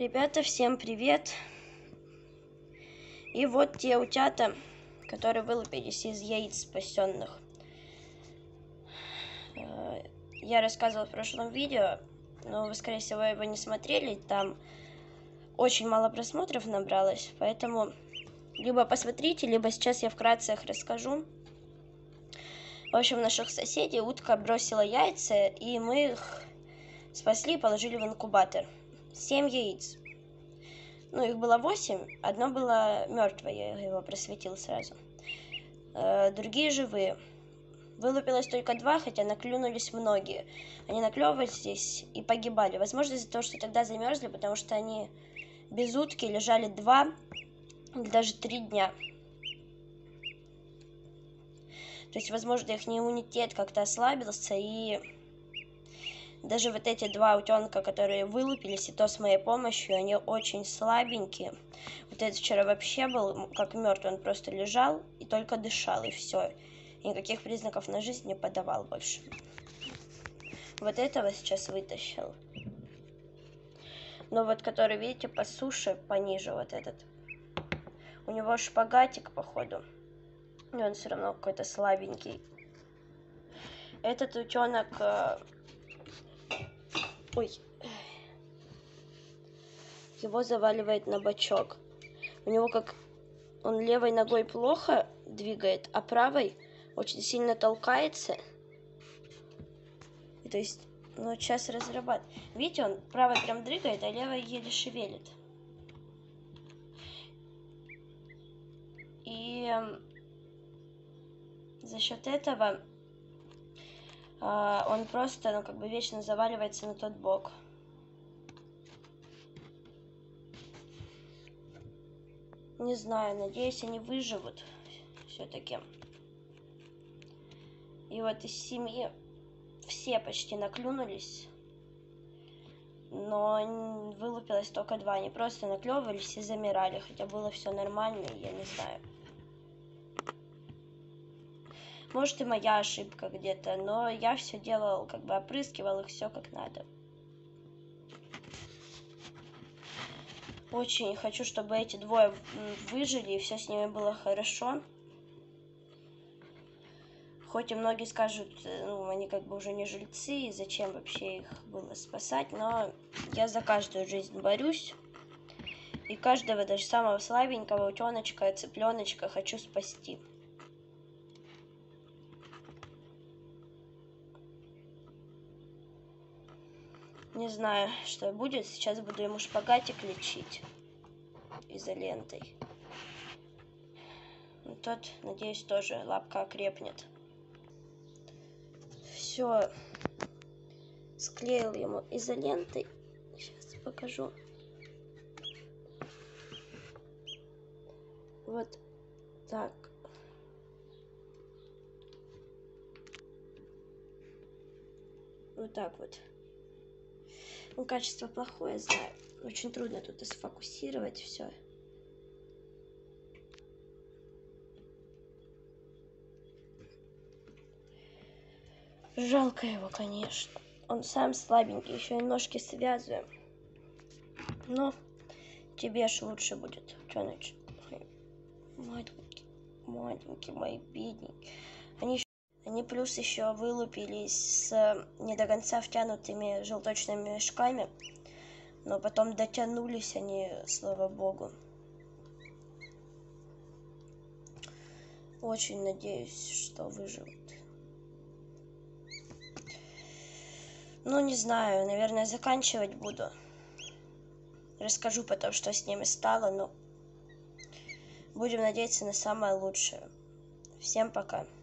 Ребята, всем привет! И вот те утята, которые вылупились из яиц спасенных. Я рассказывала в прошлом видео, но вы, скорее всего, его не смотрели. Там очень мало просмотров набралось, поэтому либо посмотрите, либо сейчас я вкратце их расскажу. В общем, наших соседей утка бросила яйца, и мы их спасли и положили в инкубатор. 7 яиц. Ну, их было 8, одно было мертвое, я его просветил сразу. Другие живые. Вылупилось только 2, хотя наклюнулись многие. Они наклевывались здесь и погибали. Возможно, из-за того, что тогда замерзли, потому что они без утки лежали 2 или даже 3 дня. То есть, возможно, их иммунитет как-то ослабился, и даже вот эти 2 утенка, которые вылупились, и то с моей помощью, они очень слабенькие. Вот этот вчера вообще был как мертвый, он просто лежал и только дышал, и все. И никаких признаков на жизнь не подавал больше. Вот этого сейчас вытащил. Но вот который, видите, по суше, пониже вот этот. У него шпагатик, походу. И он все равно какой-то слабенький. Этот утенок... Ой. Его заваливает на бочок. У него как... Он левой ногой плохо двигает, а правой очень сильно толкается. И, то есть, ну, сейчас разрабатывает. Видите, он правой прям дрыгает, а левой еле шевелит. И за счет этого он просто, ну, как бы вечно заваливается на тот бок. Не знаю, надеюсь, они выживут все-таки. И вот из семьи все почти наклюнулись, но вылупилось только 2. Они просто наклевывались и замирали, хотя было все нормально, я не знаю. Может, и моя ошибка где-то, но я все делал, как бы опрыскивал их все как надо. Очень хочу, чтобы эти 2 выжили, и все с ними было хорошо. Хоть и многие скажут, ну, они как бы уже не жильцы, и зачем вообще их было спасать, но я за каждую жизнь борюсь. И каждого, даже самого слабенького утеночка, цыпленочка хочу спасти. Не знаю, что будет. Сейчас буду ему шпагатик лечить изолентой. Ну, тот, надеюсь, тоже лапка окрепнет. Все, склеил ему изолентой. Сейчас покажу. Вот так. Вот так вот. Ну, качество плохое, знаю. Очень трудно тут сфокусировать все. Жалко его, конечно. Он сам слабенький, еще и ножки связываем. Но тебе ж лучше будет, утеночек. Маленький, маленький, мои бедненькие. Они плюс еще вылупились с не до конца втянутыми желточными мешками, но потом дотянулись они, слава богу. Очень надеюсь, что выживут. Ну, не знаю, наверное, заканчивать буду. Расскажу потом, что с ними стало, но будем надеяться на самое лучшее. Всем пока.